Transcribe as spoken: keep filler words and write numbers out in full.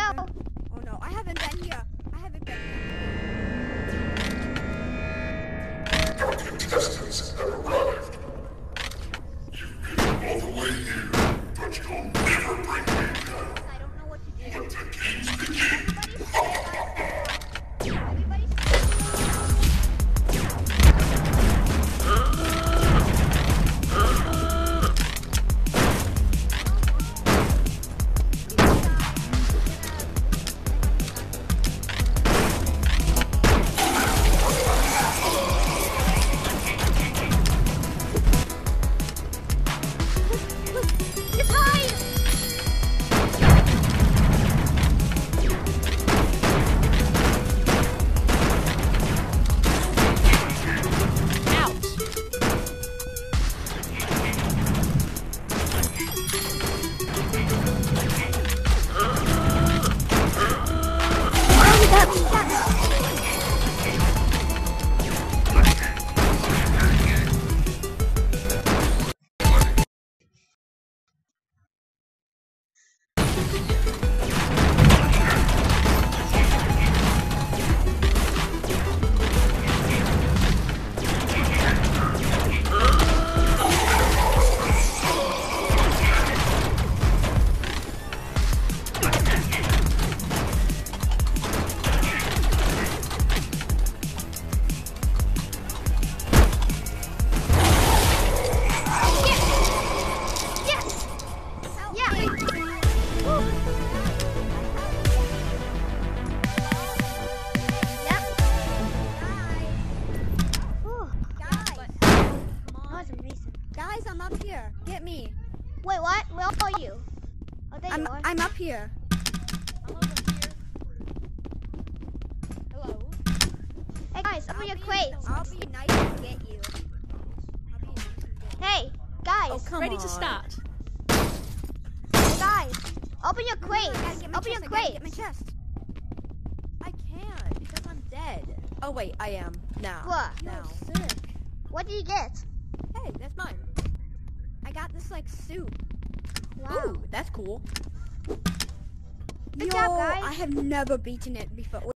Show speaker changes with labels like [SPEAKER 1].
[SPEAKER 1] go.
[SPEAKER 2] Oh no, I haven't been here. I haven't been here.
[SPEAKER 3] Our contestants have arrived. You've been all the way here, but you'll never bring me down.
[SPEAKER 1] I don't know what to do.
[SPEAKER 3] Let the games begin.
[SPEAKER 1] Everybody
[SPEAKER 2] Guys, I'm up here. Get me.
[SPEAKER 1] Wait, what? Where are you? Oh, there
[SPEAKER 2] I'm
[SPEAKER 1] you are.
[SPEAKER 2] I'm up here.
[SPEAKER 4] I'm over here. Hello.
[SPEAKER 1] Hey guys, open
[SPEAKER 2] I'll
[SPEAKER 1] your
[SPEAKER 2] be-
[SPEAKER 1] crates.
[SPEAKER 2] I'll be nice and get you. I'll be nice and get
[SPEAKER 1] Hey, guys.
[SPEAKER 4] Oh, come Ready
[SPEAKER 2] on.
[SPEAKER 4] to start.
[SPEAKER 1] Hey guys, open your
[SPEAKER 2] you.
[SPEAKER 1] crates.
[SPEAKER 2] I gotta get my
[SPEAKER 1] Open your
[SPEAKER 2] chest, I gotta get my
[SPEAKER 1] crates.
[SPEAKER 2] chest. I can't because I'm dead. Oh wait, I am now.
[SPEAKER 1] What?
[SPEAKER 2] Now.
[SPEAKER 4] Sick.
[SPEAKER 1] What did you get?
[SPEAKER 2] Hey, that's mine. I got this like suit.
[SPEAKER 1] Wow.
[SPEAKER 4] Ooh, that's cool.
[SPEAKER 1] Good
[SPEAKER 2] Yo,
[SPEAKER 1] job, guys.
[SPEAKER 2] I have never beaten it before.